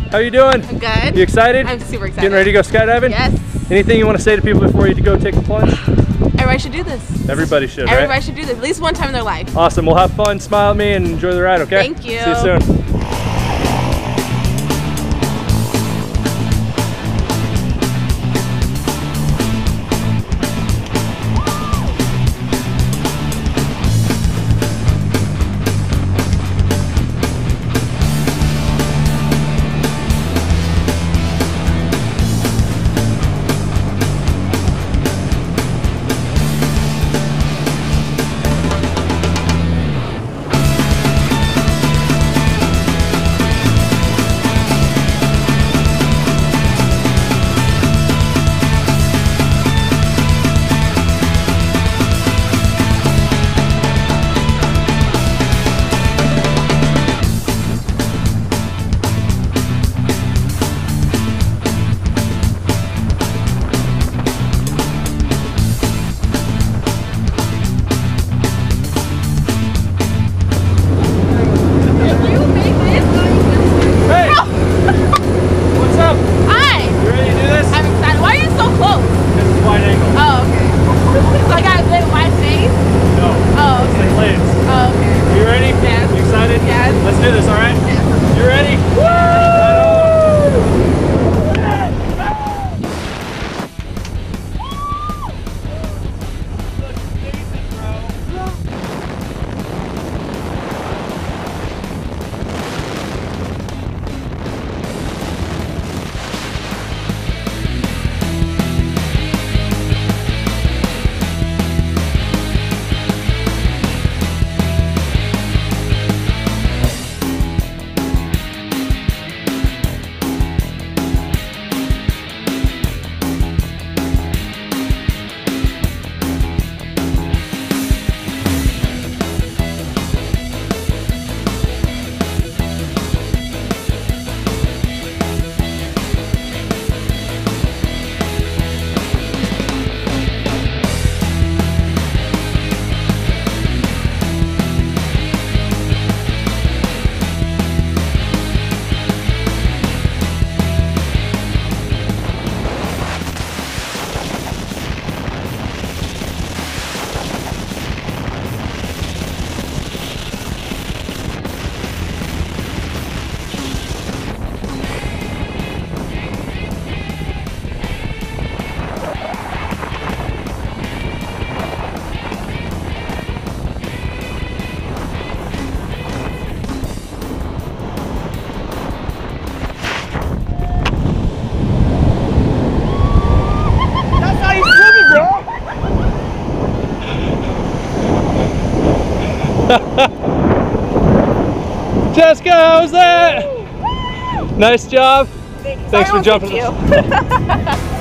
How you doing? I'm good. You excited? I'm super excited. Getting ready to go skydiving? Yes. Anything you want to say to people before you go take the plunge? Everybody should do this. Everybody should, right? Everybody should do this at least one time in their life. Awesome. We'll have fun. Smile at me and enjoy the ride, okay? Thank you. See you soon. Let's do this, all right? Yeah. You ready? Woo! Jessica, how was that? Nice job. Thanks for jumping.